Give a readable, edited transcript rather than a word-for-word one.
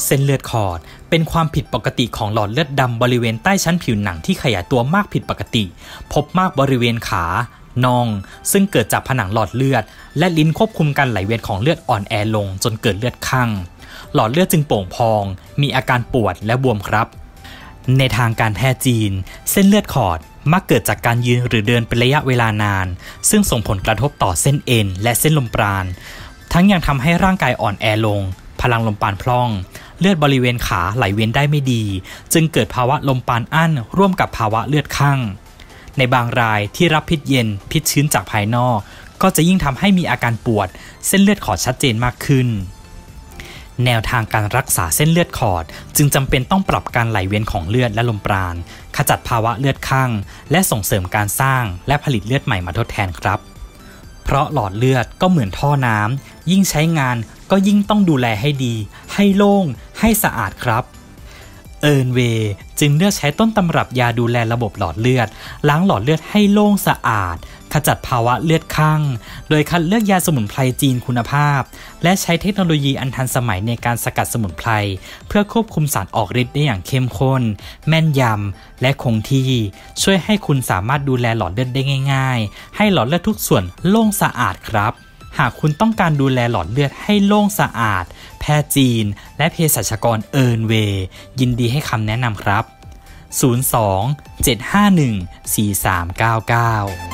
เส้นเลือดขอดเป็นความผิดปกติของหลอดเลือดดำบริเวณใต้ชั้นผิวหนังที่ขยายตัวมากผิดปกติพบมากบริเวณขาน่องซึ่งเกิดจากผนังหลอดเลือดและลิ้นควบคุมการไหลเวียนของเลือดอ่อนแอลงจนเกิดเลือดคั่งหลอดเลือดจึงโป่งพองมีอาการปวดและบวมครับในทางการแพทย์จีนเส้นเลือดขอดมักเกิดจากการยืนหรือเดินเป็นระยะเวลานานซึ่งส่งผลกระทบต่อเส้นเอ็นและเส้นลมปราณทั้งยังทำให้ร่างกายอ่อนแอลงพลังลมปราณพร่องเลือดบริเวณขาไหลเวียนได้ไม่ดีจึงเกิดภาวะลมปราณอั้นร่วมกับภาวะเลือดคั่งในบางรายที่รับพิษเย็นพิษชื้นจากภายนอกก็จะยิ่งทำให้มีอาการปวดเส้นเลือดขอดชัดเจนมากขึ้นแนวทางการรักษาเส้นเลือดขอดจึงจำเป็นต้องปรับการไหลเวียนของเลือดและลมปราณขจัดภาวะเลือดคั่งและส่งเสริมการสร้างและผลิตเลือดใหม่มาทดแทนครับเพราะหลอดเลือดก็เหมือนท่อน้ำยิ่งใช้งานก็ยิ่งต้องดูแลให้ดีให้โล่งให้สะอาดครับเอิร์นเวย์จึงเลือกใช้ต้นตำรับยาดูแลระบบหลอดเลือดล้างหลอดเลือดให้โล่งสะอาดขจัดภาวะเลือดคั่งโดยคัดเลือกยาสมุนไพรจีนคุณภาพและใช้เทคโนโลยีอันทันสมัยในการสกัดสมุนไพรเพื่อควบคุมสารออกฤทธิ์ได้อย่างเข้มข้นแม่นยำและคงที่ช่วยให้คุณสามารถดูแลหลอดเลือดได้ง่ายๆให้หลอดเลือดทุกส่วนโล่งสะอาดครับหากคุณต้องการดูแลหลอดเลือดให้โล่งสะอาดแพทย์จีนและเภสัชกรเอิร์นเวย์ยินดีให้คำแนะนำครับ02 751 4399